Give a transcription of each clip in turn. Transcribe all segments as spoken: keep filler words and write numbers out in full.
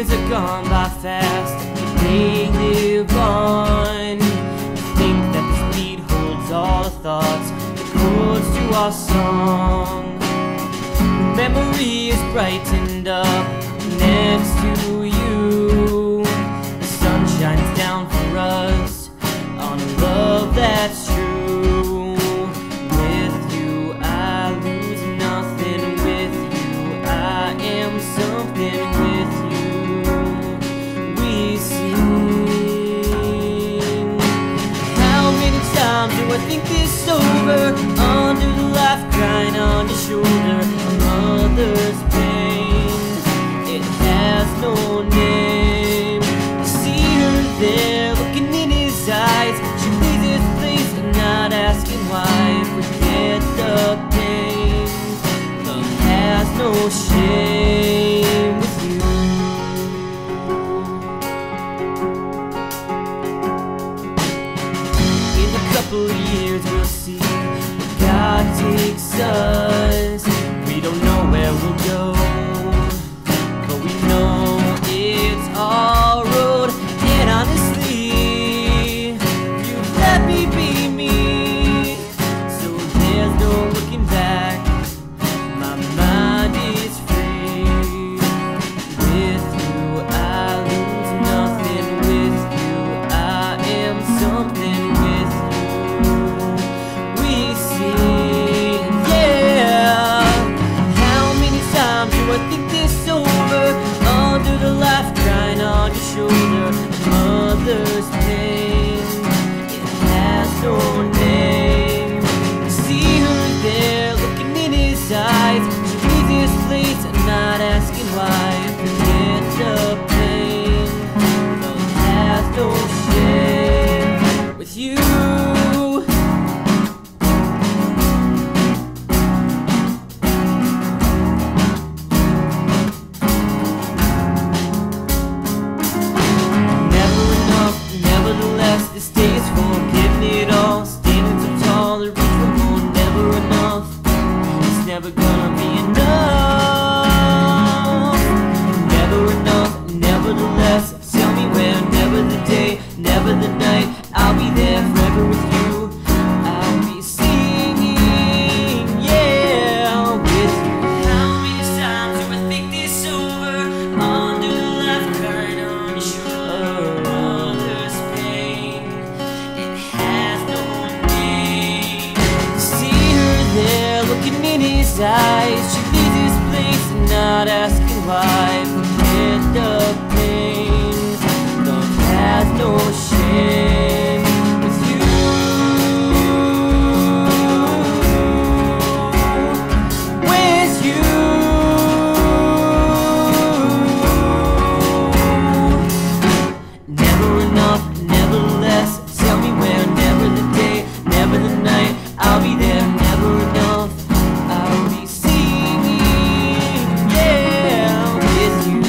years have gone by fast, but they live on. I think that this beat holds all the thoughts, the chords to our song. The memory is brightened up next to you. The sun shines down for us on a love that's true. With you I lose nothing, with you I am something, with you we sing. How many times do I think this over, under the life crying on your shoulder, a mother's pain, it has no name. I see her there looking in his eyes, she leaves his place and not asking why. Forget the pain, love has no shame with you. In a couple of years we'll see where God takes us. We don't know where we'll go, but we know it's our road. And honestly, you let me be me, so there's no looking back. My mind is free. With you I lose nothing, with you I am something, with you we sing. Yeah. How many times do I think this over, under the life crying on your shoulder, a mother's pain, it has no name. I see her there looking in his eyes, she leaves his place and not asking why. Forget the pain, love has no shame with you. This day is for giving it all, standing so tall to reach for more. Never enough, it's never gonna be enough. Never enough, nevertheless, tell me where. Never the day, never the night, I'll be there forever with you. I'll be singing, yeah, with you. How many times do I think this over, under the life crying on your shoulder, mother's pain, it has no name. See her there looking in his eyes, she leaves his place and not asking why. Forget the pain, love has no shame with you. With you. Never enough, nevertheless, tell me where. Never the day, never the night, I'll be there. Never enough, I'll be singing, yeah, with you.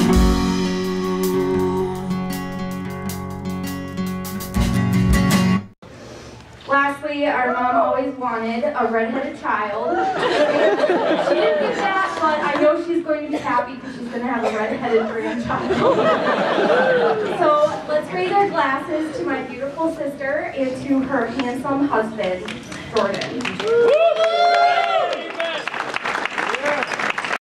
Lastly, our mom always wanted a redheaded child. She didn't get that, but I know she's going to be happy because she's going to have a redheaded grandchild. So let's raise our glasses to my beautiful sister and to her handsome husband, Jordan.